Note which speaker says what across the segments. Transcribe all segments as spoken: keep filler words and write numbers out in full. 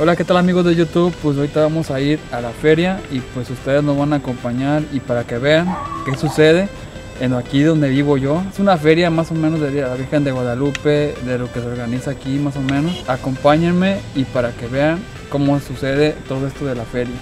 Speaker 1: Hola, ¿qué tal amigos de YouTube? Pues ahorita vamos a ir a la feria y pues ustedes nos van a acompañar y para que vean qué sucede en aquí donde vivo yo. Es una feria más o menos de la Virgen de Guadalupe, de lo que se organiza aquí más o menos. Acompáñenme y para que vean cómo sucede todo esto de la feria.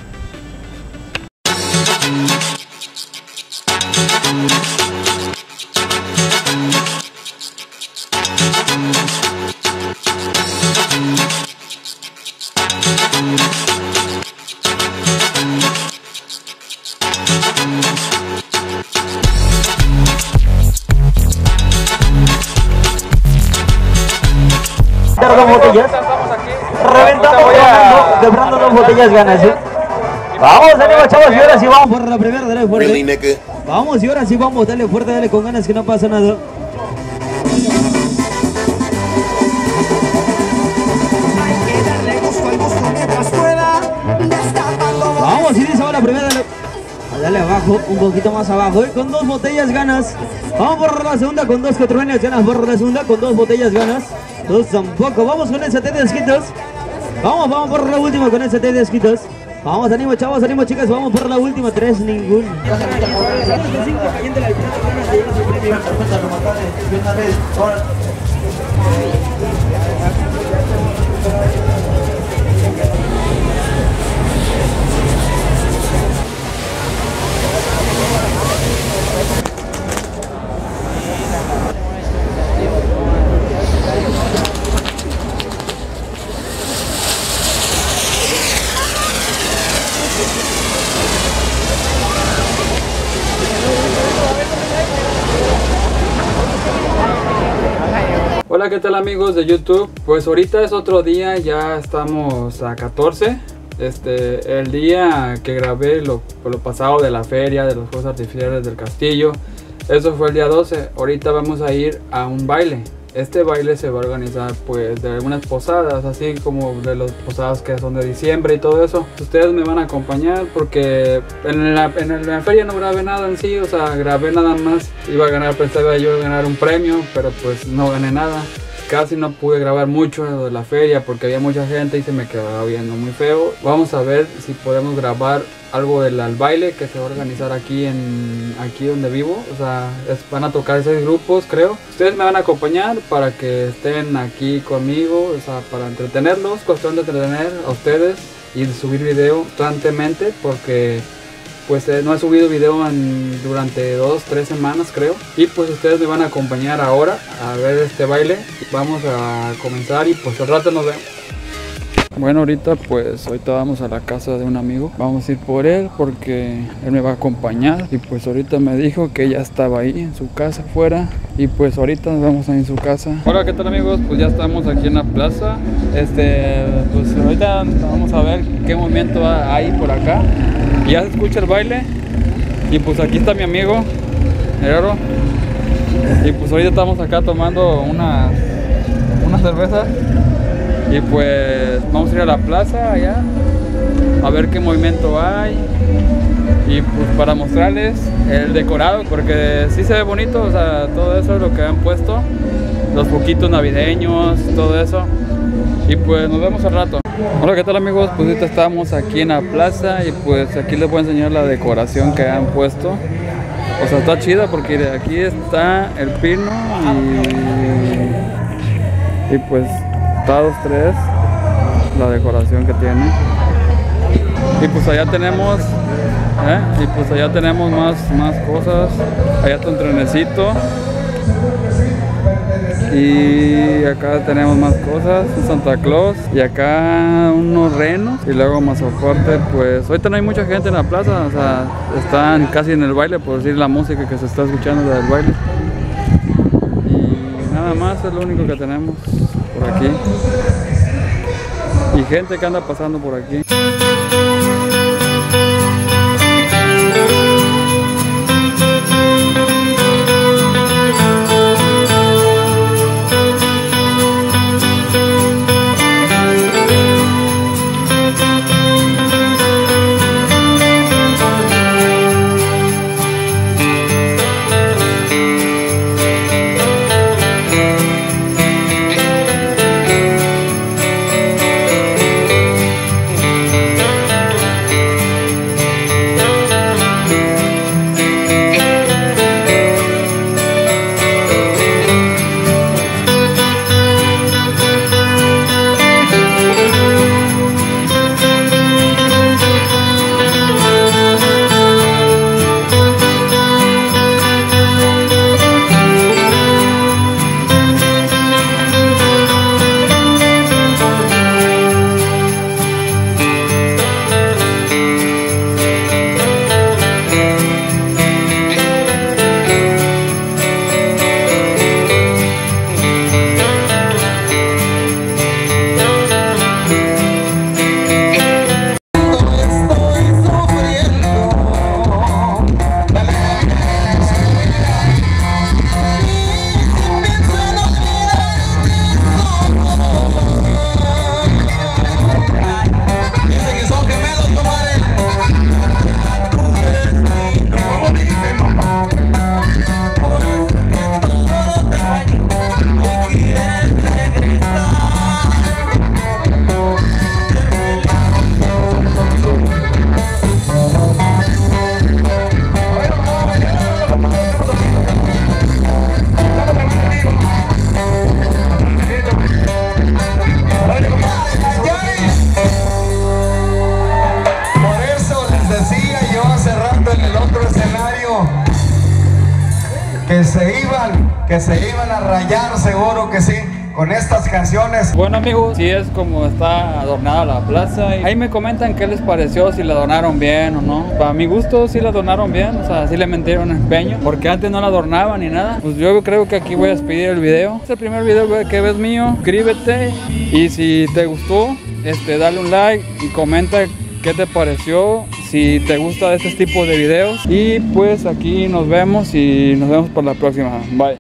Speaker 2: Dos botellas, reventamos quebrando dos botellas ganas, ¿eh? Vamos, ánimo chavos, y ahora sí vamos por la primera, dale fuerte. Really, nigga? Vamos, y ahora sí vamos, dale fuerte, dale con ganas que no pasa nada. Vamos, y dice ahora la primera, dale. Dale abajo, un poquito más abajo, ¿eh? Con dos botellas ganas. Vamos por la segunda con dos cuatrones ganas, por la segunda con dos botellas ganas. Dos tampoco, vamos con el set de esquitos. Vamos, vamos por la última con el set de esquitos. Vamos, ánimo chavos, ánimo chicas, vamos por la última, tres, ningún.
Speaker 1: Hola, ¿qué tal amigos de YouTube? Pues ahorita es otro día, ya estamos a catorce. Este, el día que grabé lo, lo pasado de la feria, de los juegos artificiales del castillo, eso fue el día doce. Ahorita vamos a ir a un baile. Este baile se va a organizar pues de algunas posadas, así como de las posadas que son de diciembre y todo eso. Ustedes me van a acompañar porque en la, en la feria no grabé nada en sí, o sea, grabé nada más. Iba a ganar, pensaba yo ganar un premio, pero pues no gané nada. Casi no pude grabar mucho de la feria porque había mucha gente y se me quedaba viendo muy feo. Vamos a ver si podemos grabar algo del al baile que se va a organizar aquí en aquí donde vivo. O sea, es, van a tocar seis grupos, creo. Ustedes me van a acompañar para que estén aquí conmigo, o sea, para entretenerlos, cuestión de entretener a ustedes y de subir video constantemente porque pues eh, no he subido video en, durante dos, tres semanas creo. Y pues ustedes me van a acompañar ahora a ver este baile. Vamos a comenzar y pues al rato nos vemos. Bueno, ahorita pues ahorita vamos a la casa de un amigo. Vamos a ir por él porque él me va a acompañar. Y pues ahorita me dijo que ya estaba ahí en su casa afuera. Y pues ahorita nos vamos a ir en su casa. Hola, ¿qué tal amigos? Pues ya estamos aquí en la plaza. Este, pues ahorita vamos a ver qué movimiento hay por acá. Ya se escucha el baile. Y pues aquí está mi amigo Herrero. Y pues ahorita estamos acá tomando una, una cerveza. Y pues vamos a ir a la plaza allá a ver qué movimiento hay. Y pues para mostrarles el decorado, porque sí se ve bonito, o sea, todo eso es lo que han puesto. Los foquitos navideños, todo eso. Y pues nos vemos al rato. Hola, ¿qué tal amigos? Pues ahorita estamos aquí en la plaza y pues aquí les voy a enseñar la decoración que han puesto. O sea, está chida porque de aquí está el pino y, y pues está dos, tres la decoración que tiene. Y pues allá tenemos, ¿eh? Y pues allá tenemos más, más cosas. Allá está un trenecito. Y acá tenemos más cosas, un Santa Claus y acá unos renos y luego más aparte pues ahorita no hay mucha gente en la plaza, o sea, están casi en el baile, por decir la música que se está escuchando del baile. Y nada más es lo único que tenemos por aquí. Y gente que anda pasando por aquí.
Speaker 3: que se iban, que se iban a rayar, seguro que sí, con estas canciones.
Speaker 1: Bueno amigos, sí es como está adornada la plaza. Y ahí me comentan qué les pareció, si la adornaron bien o no. Para mi gusto sí la adornaron bien, o sea, sí le metieron empeño, porque antes no la adornaban ni nada. Pues yo creo que aquí voy a despedir el video. Es el primer video que ves mío. Suscríbete y si te gustó, este, dale un like y comenta qué te pareció, si te gusta este tipo de videos. Y pues aquí nos vemos y nos vemos por la próxima. Bye.